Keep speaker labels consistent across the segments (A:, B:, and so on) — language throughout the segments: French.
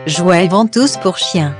A: Jouet ventouse pour chien.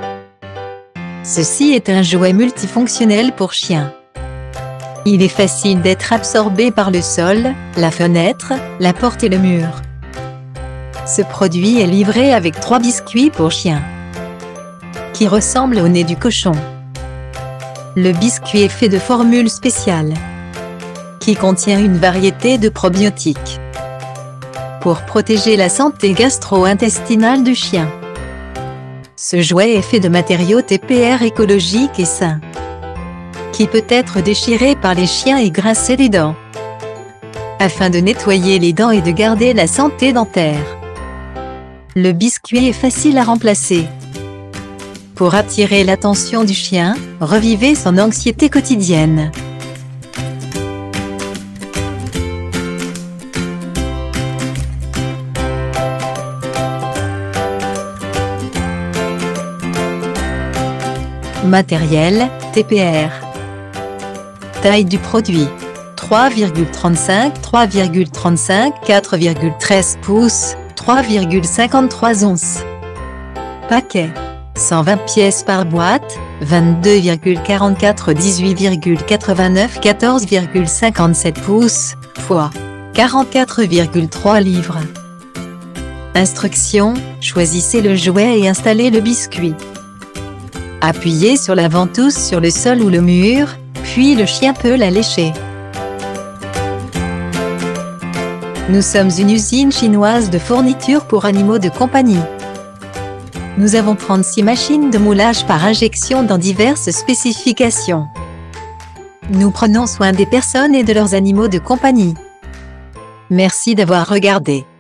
A: Ceci est un jouet multifonctionnel pour chien. Il est facile d'être absorbé par le sol, la fenêtre, la porte et le mur. Ce produit est livré avec 3 biscuits pour chien, qui ressemblent au nez du cochon. Le biscuit est fait de formules spéciales, qui contient une variété de probiotiques, pour protéger la santé gastro-intestinale du chien. Ce jouet est fait de matériaux TPR écologiques et sains, qui peut être déchiré par les chiens et grincer les dents, afin de nettoyer les dents et de garder la santé dentaire. Le biscuit est facile à remplacer. Pour attirer l'attention du chien, revivez son anxiété quotidienne. Matériel, TPR. Taille du produit, 3,35 3,35 4,13 pouces, 3,53 onces. Paquet, 120 pièces par boîte, 22,44 18,89 14,57 pouces, poids, 44,3 livres. Instructions, choisissez le jouet et installez le biscuit. Appuyez sur la ventouse sur le sol ou le mur, puis le chien peut la lécher. Nous sommes une usine chinoise de fournitures pour animaux de compagnie. Nous avons 36 machines de moulage par injection dans diverses spécifications. Nous prenons soin des personnes et de leurs animaux de compagnie. Merci d'avoir regardé.